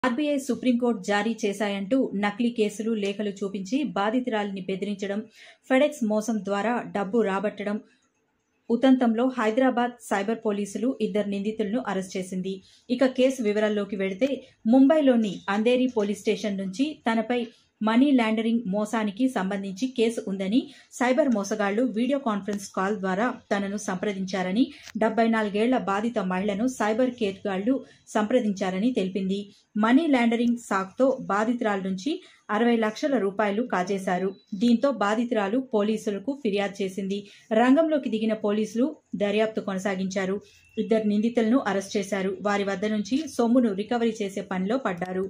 RBI supreme court జారీ చేశాయంటూ నకిలీ కేసులు లేఖలు చూపించి బాధితురాలిని బెదిరించడం, ఫెడెక్స్ మోసం ద్వారా డబ్బు రాబట్టడం ఉదంతంలో హైదరాబాద్ సైబర్ పోలీసులు 2 నిందితులను అరెస్ట్ చేసింది. ఇక కేసు వివరాల్లోకి వెళితే ముంబైలోని అంధేరి పోలీస్ స్టేషన్ నుంచి తనపై మనీ లాండరింగ్ మోసానికి సంబంధించి కేసు ఉందని, సైబర్ మోసగాళ్లు వీడియో కాన్ఫరెన్స్ కాల్ ద్వారా తనను సంప్రదించారని, 74 ఏళ్ల బాధిత మహిళను సైబర్ కేర్ గాళ్లు సంప్రదించారని తెలిపింది. మనీ లాండరింగ్ సాకుతో బాధితురాల నుంచి 60 లక్షల రూపాయలు కాజేశారు. దీంతో బాధితురాలు పోలీసులకు ఫిర్యాదు చేసింది. రంగంలోకి దిగిన పోలీసులు దర్యాప్తు కొనసాగించారు. 2 నిందితులను అరెస్ట్ చేశారు. వారి వద్ద నుంచి సొమ్మును రికవరీ చేసే పనిలో పడ్డారు.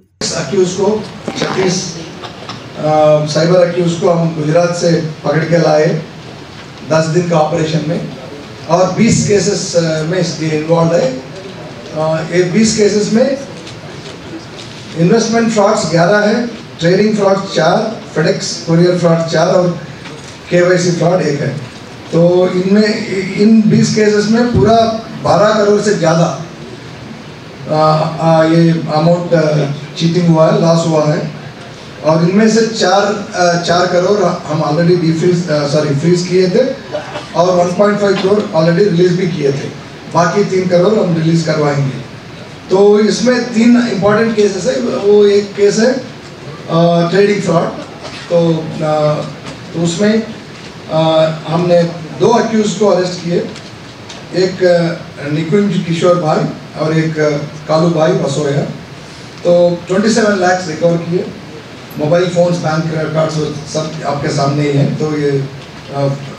साइबर एक्यूज को हम गुजरात से पकड़ के लाए 10 दिन का ऑपरेशन में, और 20 केसेस में इसके इन्वॉल्व है। ये 20 केसेस में इन्वेस्टमेंट फ्रॉड्स 11 है, trading fraud 4, FedEx courier fraud 4 और केवाईसी फ्रॉड 1 है। तो इनमें इन 20 केसेस में पूरा 12 करोड़ से ज़्यादा ये अमाउंट चीटिंग हुआ है, लॉस हुआ है। और इनमें से 4 करोड़ हम ऑलरेडी फ्रीज किए थे और 1.5 करोड़ ऑलरेडी रिलीज भी किए थे। बाकी 3 करोड़ हम रिलीज करवाएंगे। तो इसमें 3 इम्पॉर्टेंट केसेस है। वो एक केस है ट्रेडिंग फ्रॉड, तो उसमें हमने 2 अक्यूज को अरेस्ट किए, एक निकुंज किशोर भाई और एक कालू भाई बसोया। तो 27 लाख रिकवर किए। मोबाइल फोन्स, बैंक कार्ड्स सब आपके सामने ही हैं। तो ये